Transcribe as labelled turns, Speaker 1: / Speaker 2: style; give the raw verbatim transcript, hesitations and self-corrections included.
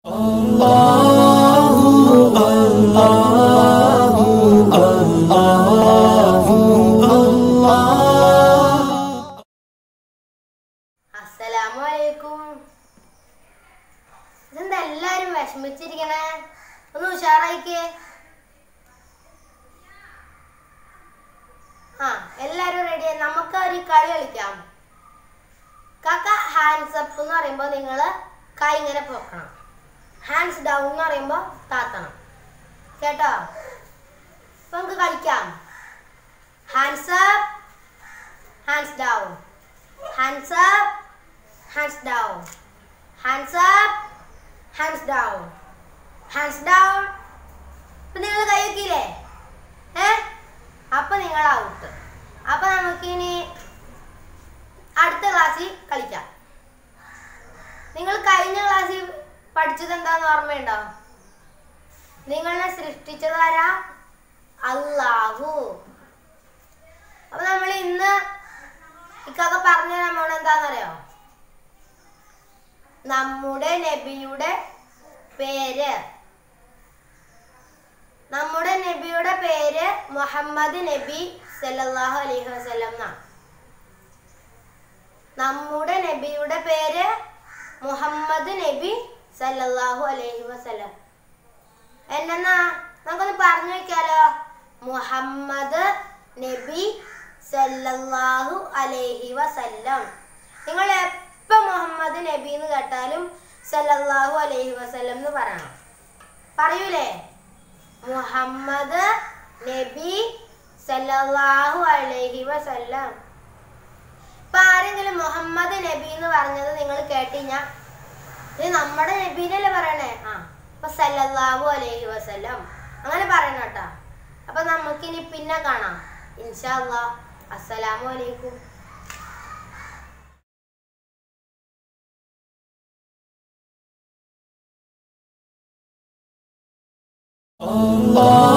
Speaker 1: അസ്സലാമലൈക്കും. ഇതെന്താ എല്ലാരും വിഷമിച്ചിരിക്കണേ? ഒന്ന് ഉഷാറായിക്കേ. ആ എല്ലാരും റെഡി. നമുക്ക് ഒരു കളി കളിക്കാം. കാക്ക ഹാൻഡ്സ് അപ്പ് എന്ന് പറയുമ്പോ നിങ്ങള് കൈ ഇങ്ങനെ പൊക്കണം. ഹാൻഡ്സ് ഡൗൺ എന്ന് പറയുമ്പോ താത്തണം. കേട്ടോ? അപ്പൊ നമുക്ക് കളിക്കാം. Hands up, hands down, hands up, hands down, hands up, hands down, hands down. ഇപ്പൊ നിങ്ങൾ കൈ വെക്കില്ലേ? ഏ അപ്പൊ നിങ്ങൾ ഔട്ട്. അപ്പൊ നമുക്കിനി അടുത്ത ക്ലാസ്സിൽ കളിക്കാം. നിങ്ങൾ കഴിഞ്ഞ ക്ലാസ്സിൽ പഠിച്ചത് എന്താന്ന് ഓർമ്മയുണ്ടോ? നിങ്ങളെ സൃഷ്ടിച്ചതാരാ? അല്ലാഹു. അപ്പൊ നമ്മൾ ഇന്ന് ഇക്കൊക്കെ പറഞ്ഞു തരാൻ പോണ എന്താന്നറിയോ? നമ്മുടെ നബിയുടെ പേര്. നമ്മുടെ നബിയുടെ പേര് മുഹമ്മദ് നബി സല്ലല്ലാഹു അലൈഹി വസല്ലം എന്നാണ്. നമ്മുടെ നബിയുടെ പേര് മുഹമ്മദ് നബി സല്ലല്ലാഹു അലൈഹി വസല്ലം. എന്നാ നമുക്കൊന്ന് പറഞ്ഞു വെക്കാലോ. മുഹമ്മദ് നബി സല്ലല്ലാഹു അലൈഹി വസല്ലം. നിങ്ങൾ ഇപ്പൊ മുഹമ്മദ് നബി എന്ന് കേട്ടാലും സല്ലല്ലാഹു അലൈഹി വസല്ലം എന്ന് പറയണം. പറയൂലേ? മുഹമ്മദ് നബി സല്ലല്ലാഹു അലൈഹി വസല്ലം. ഇപ്പൊ ആരെങ്കിലും മുഹമ്മദ് നബി എന്ന് പറഞ്ഞത് നിങ്ങൾ കേട്ടിഞ്ഞാ ഇത് നമ്മുടെ നബീനല്ലേ പറയണേ? ആ അപ്പൊ സല്ലല്ലാഹു അലൈഹി വസല്ലം അങ്ങനെ പറയണം കേട്ടാ. അപ്പൊ നമുക്കിനി പിന്നെ കാണാം ഇൻഷാ അല്ലാഹ്. അസ്സലാമു അലൈക്കും.
Speaker 2: Allah